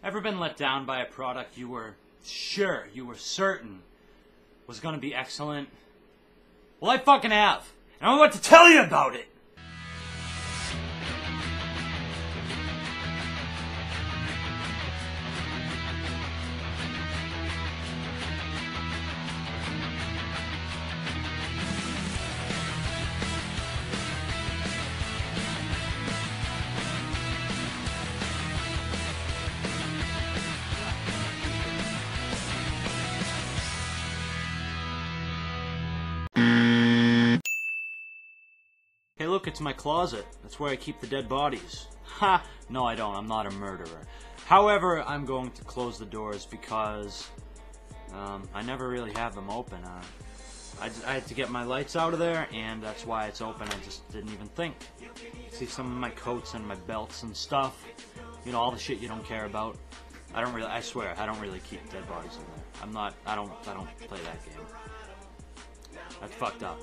Ever been let down by a product you were sure, you were certain was gonna be excellent? Well, I fucking have. And I'm about to tell you about it! Hey look, it's my closet. That's where I keep the dead bodies. Ha! No, I don't. I'm not a murderer. However, I'm going to close the doors because I never really have them open. I had to get my lights out of there, and that's why it's open. I just didn't even think. See some of my coats and my belts and stuff. You know, all the shit you don't care about. I swear, I don't really keep dead bodies in there. I don't play that game. That's fucked up.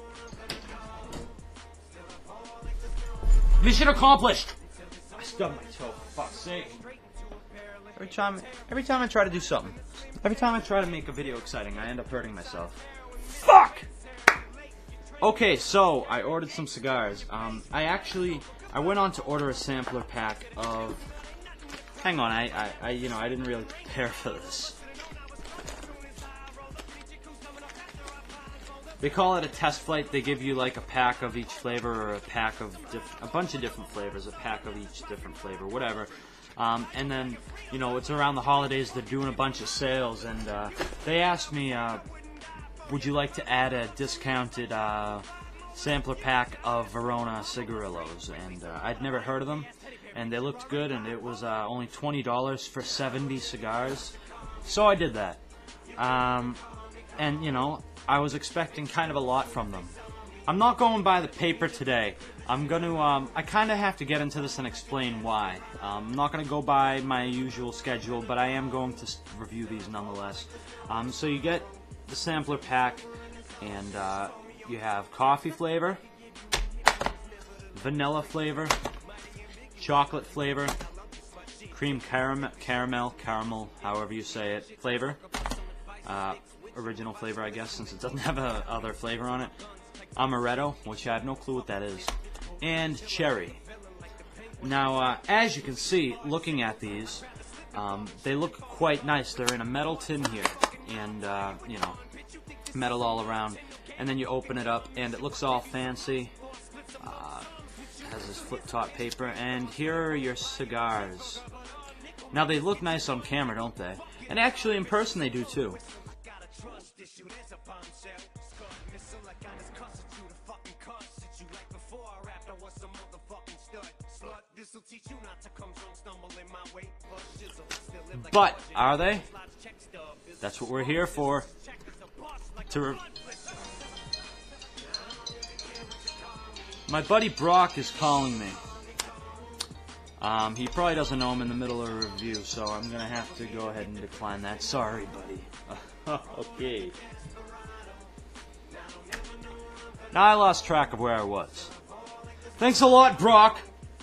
Mission accomplished! I stubbed my toe, for fuck's sake. Every time I try to do something, every time I try to make a video exciting, I end up hurting myself. Fuck! Okay, so I ordered some cigars. I went on to order a sampler pack of. Hang on, I didn't really prepare for this. They call it a test flight. They give you like a pack of each flavor, or a bunch of different flavors, a pack of each different flavor, whatever. And then, you know, it's around the holidays. They're doing a bunch of sales, and they asked me, would you like to add a discounted sampler pack of Verona cigarillos? And I'd never heard of them, and they looked good, and it was only $20 for 70 cigars. So I did that. And, you know, I was expecting kind of a lot from them. I'm not going by the paper today. I'm going to, I kind of have to get into this and explain why. I'm not going to go by my usual schedule, but I am going to review these nonetheless. So you get the sampler pack, and you have coffee flavor, vanilla flavor, chocolate flavor, cream caramel, however you say it, flavor. Original flavor, I guess, since it doesn't have other flavor on it. Amaretto, which I have no clue what that is. And cherry. Now, as you can see, looking at these, they look quite nice. They're in a metal tin here, and, you know, metal all around. And then you open it up, and it looks all fancy. It has this flip-top paper, and here are your cigars. Now, they look nice on camera, don't they? And actually, in person, they do, too. But are they? That's what we're here for. My buddy Brock is calling me. He probably doesn't know I'm in the middle of a review, so I'm gonna have to go ahead and decline that. Sorry, buddy. Okay. Now I lost track of where I was. Thanks a lot, Brock!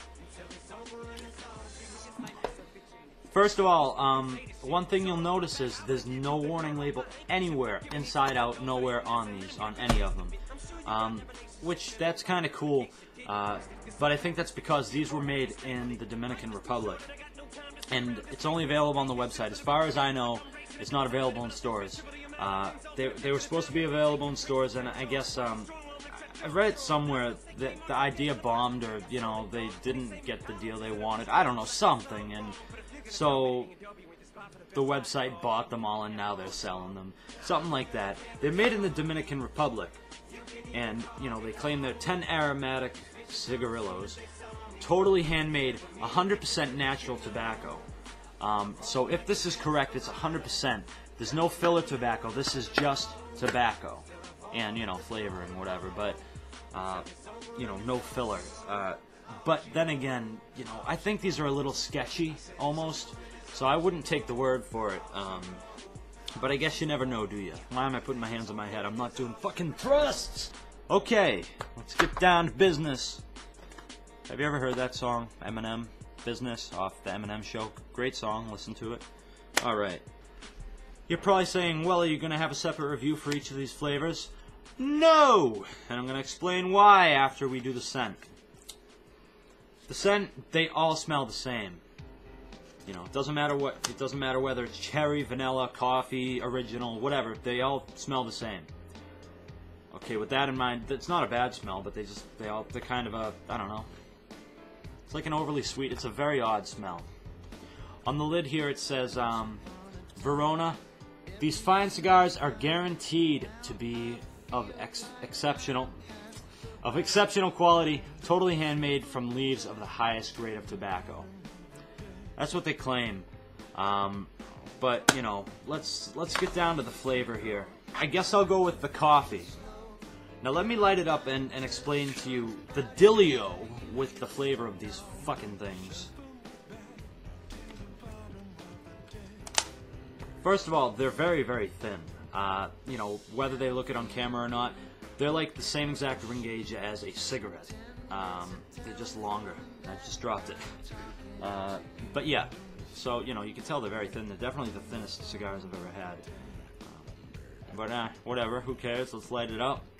First of all, one thing you'll notice is there's no warning label anywhere, inside out, nowhere on these, on any of them. Which, that's kind of cool, but I think that's because these were made in the Dominican Republic. And it's only available on the website. As far as I know, it's not available in stores. They were supposed to be available in stores, and I guess, I read it somewhere that the idea bombed, or, you know, they didn't get the deal they wanted. I don't know, something, and so the website bought them all, and now they're selling them. Something like that. They're made in the Dominican Republic, and, you know, they claim they're 10 aromatic cigarillos, totally handmade, 100% natural tobacco. So if this is correct, it's 100%. There's no filler tobacco. This is just tobacco, and, you know, flavor and whatever, but you know, no filler. But then again, you know, I think these are a little sketchy, almost, so I wouldn't take the word for it. But I guess you never know, do you? Why am I putting my hands on my head? I'm not doing fucking thrusts! Okay, let's get down to business. Have you ever heard that song, Eminem? Business off the Eminem show. Great song, listen to it. Alright. You're probably saying, well, are you going to have a separate review for each of these flavors? No! And I'm going to explain why after we do the scent. The scent, they all smell the same. You know, it doesn't matter whether it's cherry, vanilla, coffee, original, whatever. They all smell the same. Okay, with that in mind, it's not a bad smell, but they're kind of a, I don't know. It's like an overly sweet, it's a very odd smell. On the lid here it says, Verona. These fine cigars are guaranteed to be of exceptional quality, totally handmade from leaves of the highest grade of tobacco. That's what they claim. But, you know, let's get down to the flavor here. I guess I'll go with the coffee. Now let me light it up and explain to you the dealio with the flavor of these fucking things. First of all, they're very, very thin. You know, whether they look it on camera or not, they're like the same exact ring gauge as a cigarette. They're just longer. I just dropped it. But yeah, so, you know, you can tell they're very thin. They're definitely the thinnest cigars I've ever had. But whatever, who cares? Let's light it up.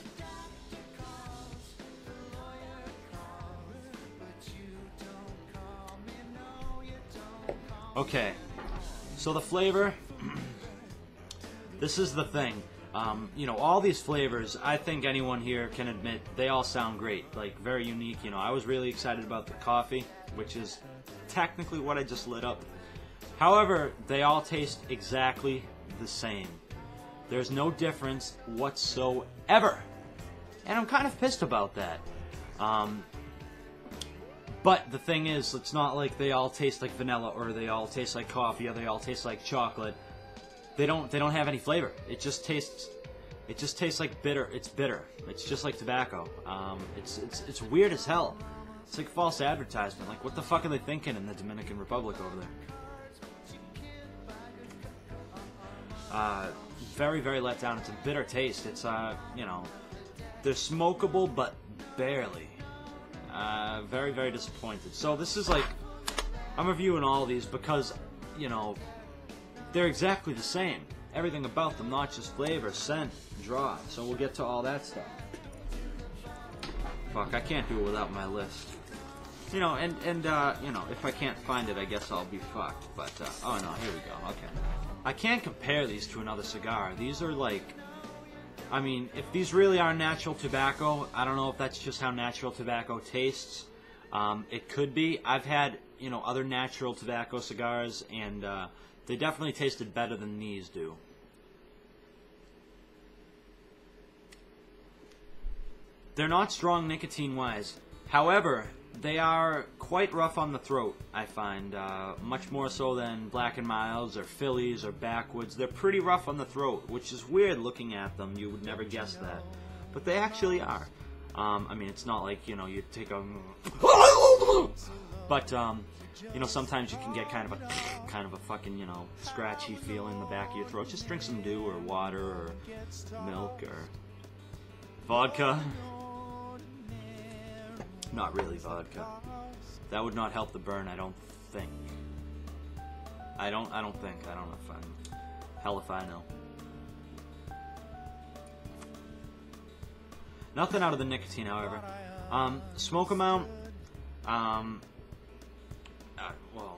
Okay, so the flavor, this is the thing. You know, all these flavors, I think anyone here can admit, they all sound great, like very unique. You know, I was really excited about the coffee, which is technically what I just lit up. However, they all taste exactly the same. There's no difference whatsoever. And I'm kind of pissed about that. But the thing is, it's not like they all taste like vanilla, or they all taste like coffee, or they all taste like chocolate. They don't have any flavor. It just tastes like bitter. It's bitter. It's just like tobacco. It's weird as hell. It's like false advertisement. Like, what the fuck are they thinking in the Dominican Republic over there? Very, very let down. It's a bitter taste. It's, you know, they're smokable, but barely. Very, very disappointed. So this is like, I'm reviewing all of these because, you know, they're exactly the same. Everything about them, not just flavor, scent, draw. So we'll get to all that stuff. Fuck, I can't do it without my list. You know, and you know, if I can't find it, I guess I'll be fucked. But, oh no, here we go, okay. I can't compare these to another cigar. These are like, I mean, if these really are natural tobacco, I don't know if that's just how natural tobacco tastes. It could be. I've had, you know, other natural tobacco cigars, and they definitely tasted better than these do. They're not strong nicotine-wise. However, they are quite rough on the throat, I find. Much more so than Black & Milds or Phillies or Backwoods. They're pretty rough on the throat, which is weird looking at them. You would never guess that. But they actually are. I mean, it's not like, you know, you take a... But, you know, sometimes you can get kind of a fucking, you know, scratchy feel in the back of your throat. Just drink some dew or water or milk or vodka. Not really vodka. That would not help the burn, I don't think. I don't think. I don't know if I'm... Hell if I know. Nothing out of the nicotine, however. Smoke amount... well...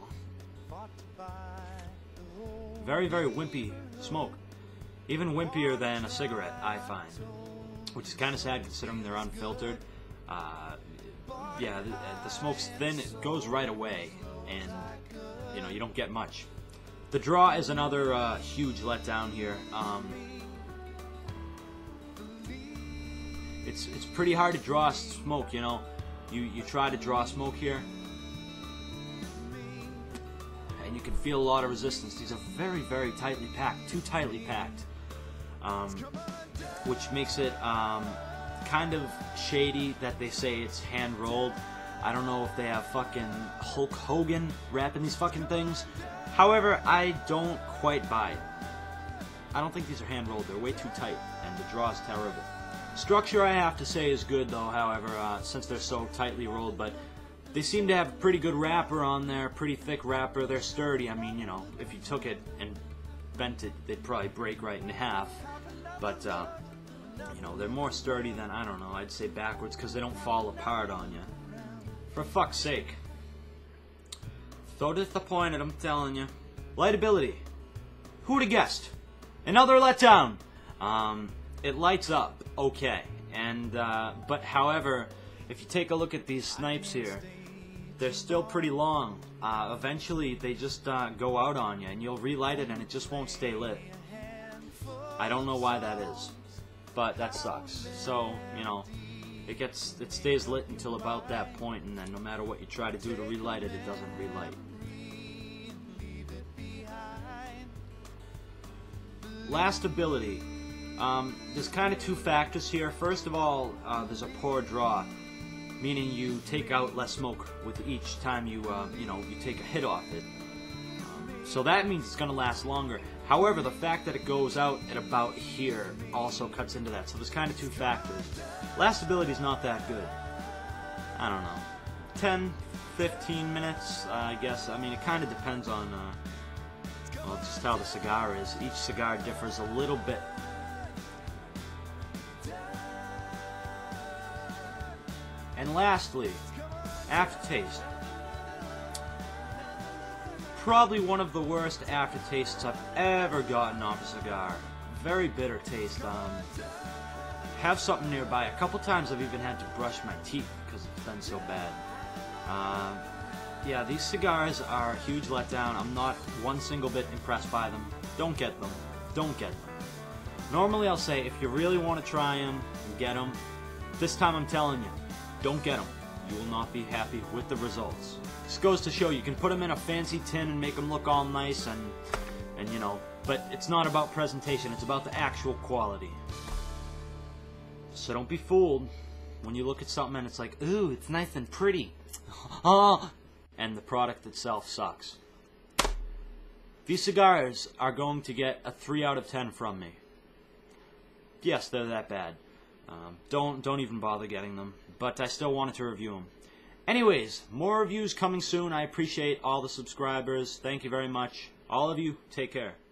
Very, very wimpy smoke. Even wimpier than a cigarette, I find. Which is kind of sad considering they're unfiltered. Yeah, the smoke's thin, it goes right away, and, you know, you don't get much. The draw is another huge letdown here. It's pretty hard to draw smoke, you know. You try to draw smoke here, and you can feel a lot of resistance. These are very, very tightly packed, too tightly packed, which makes it kind of shady that they say it's hand rolled. I don't know if they have fucking Hulk Hogan wrapping these fucking things. However, I don't quite buy it. I don't think these are hand rolled. They're way too tight, and the draw is terrible. Structure, I have to say, is good though. However, since they're so tightly rolled, but They seem to have a pretty good wrapper on there, pretty thick wrapper. They're sturdy. I mean, you know, if you took it and bent it, they'd probably break right in half. But, you know, they're more sturdy than, I don't know, I'd say backwards because they don't fall apart on you. For fuck's sake. So disappointed, I'm telling you. Lightability. Who would have guessed? Another letdown. It lights up okay. And, but however, if you take a look at these snipes here, they're still pretty long. Eventually, they just go out on you, and you'll relight it, and it just won't stay lit. I don't know why that is, but that sucks. So, you know, it stays lit until about that point, and then no matter what you try to do to relight it, it doesn't relight. Last ability. There's kind of two factors here. First of all, there's a poor draw, meaning you take out less smoke with each time you you take a hit off it. So that means it's going to last longer. However, the fact that it goes out at about here also cuts into that. So there's kind of two factors. Last ability is not that good. I don't know. 10, 15 minutes, I guess. I mean, it kind of depends on well, just how the cigar is. Each cigar differs a little bit. And lastly, aftertaste. Probably one of the worst aftertastes I've ever gotten off a cigar. Very bitter taste. Have something nearby. A couple times I've even had to brush my teeth because it's been so bad. Yeah, these cigars are a huge letdown. I'm not one single bit impressed by them. Don't get them. Don't get them. Normally I'll say if you really want to try them, get them. This time I'm telling you, don't get them. You will not be happy with the results. This goes to show you can put them in a fancy tin and make them look all nice and you know, but it's not about presentation, it's about the actual quality. So don't be fooled when you look at something and it's like, ooh, it's nice and pretty. Oh, and the product itself sucks. These cigars are going to get a 3 out of 10 from me. Yes, they're that bad. Don't even bother getting them, but I still wanted to review them. Anyways, more reviews coming soon. I appreciate all the subscribers. Thank you very much. All of you, take care.